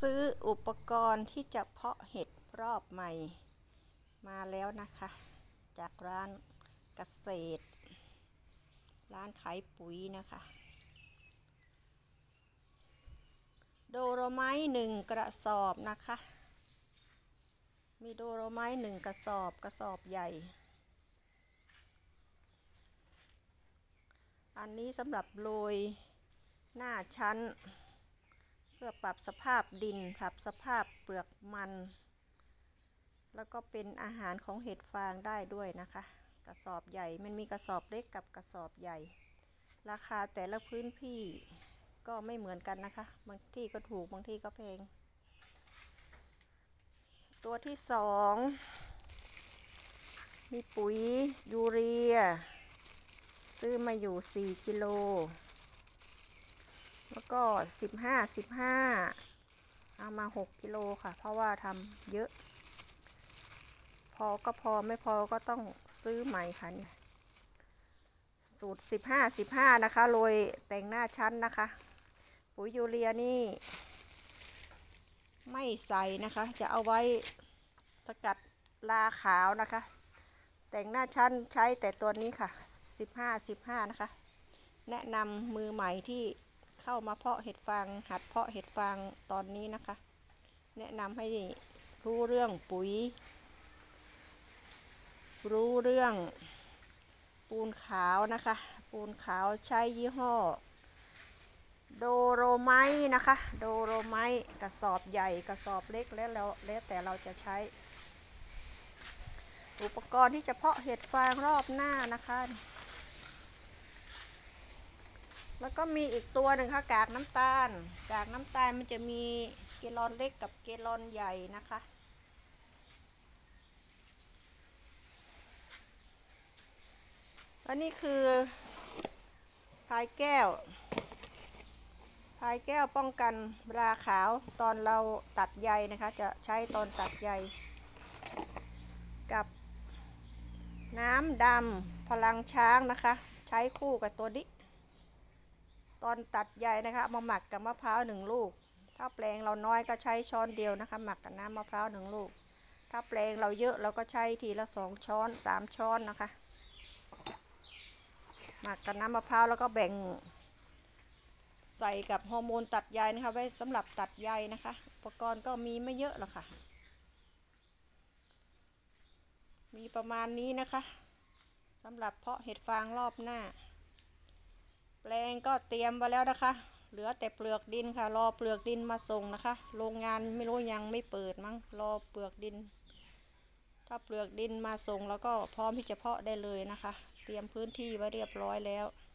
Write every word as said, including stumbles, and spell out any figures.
ซื้ออุปกรณ์ที่จะเพาะเห็ดรอบใหม่มาแล้วนะคะจากร้านเกษตรร้านขายปุ๋ยนะคะโดโลไมต์หนึ่งกระสอบนะคะมีโดโลไมต์หนึ่งกระสอบกระสอบใหญ่อันนี้สำหรับโรยหน้าชั้นเพื่อปรับสภาพดินปรับสภาพเปลือกมันแล้วก็เป็นอาหารของเห็ดฟางได้ด้วยนะคะกระสอบใหญ่มันมีกระสอบเล็กกับกระสอบใหญ่ราคาแต่ละพื้นที่ก็ไม่เหมือนกันนะคะบางที่ก็ถูกบางที่ก็แพงตัวที่สองมีปุ๋ยยูเรียซื้อมาอยู่สี่กิโลแล้วก็สิบห้าสิบห้าเอามาหกกิโลค่ะเพราะว่าทำเยอะพอก็พอไม่พอก็ต้องซื้อใหม่ค่ะนี่สูตรสิบห้าสิบห้านะคะโรยแต่งหน้าชั้นนะคะปุ๋ยยูเรียนี่ไม่ใส่นะคะจะเอาไว้สกัดลาขาวนะคะแต่งหน้าชั้นใช้แต่ตัวนี้ค่ะสิบห้าสิบห้านะคะแนะนำมือใหม่ที่เข้ามาเพาะเห็ดฟางหัดเพาะเห็ดฟางตอนนี้นะคะแนะนำให้รู้เรื่องปุ๋ยรู้เรื่องปูนขาวนะคะปูนขาวใช้ยี่ห้อโดโลไมต์นะคะโดโลไมต์กระสอบใหญ่กระสอบเล็กแล้วแล้วแต่เราจะใช้อุปกรณ์ที่จะเพาะเห็ดฟางรอบหน้านะคะแล้วก็มีอีกตัวหนึ่งค่ะกากน้ำตาลกากน้ำตาลมันจะมีเกลอนเล็กกับเกลอนใหญ่นะคะและนี่คือพายแก้วพายแก้วป้องกันราขาวตอนเราตัดใยนะคะจะใช้ตอนตัดใยกับน้ำดำพลังช้างนะคะใช้คู่กับตัวนี้ตอนตัดใยนะคะมาหมักกับมะพร้าวหนึ่งลูกถ้าแปลงเราน้อยก็ใช้ช้อนเดียวนะคะหมักกับน้ำมะพร้าวหนึ่งลูกถ้าแปลงเราเยอะเราก็ใช้ทีละสองช้อนสามช้อนนะคะหมักกับน้ำมะพร้าวแล้วก็แบ่งใส่กับฮอร์โมนตัดใยนะคะไว้สำหรับตัดใยนะคะอุปกรณ์ก็มีไม่เยอะหรอกค่ะมีประมาณนี้นะคะสำหรับเพาะเห็ดฟางรอบหน้าแปลงก็เตรียมไว้แล้วนะคะเหลือแต่เปลือกดินค่ะรอเปลือกดินมาส่งนะคะโรงงานไม่รู้ยังไม่เปิดมั้งรอเปลือกดินถ้าเปลือกดินมาส่งแล้วก็พร้อมที่จะเพาะได้เลยนะคะเตรียมพื้นที่ไว้เรียบร้อยแล้ว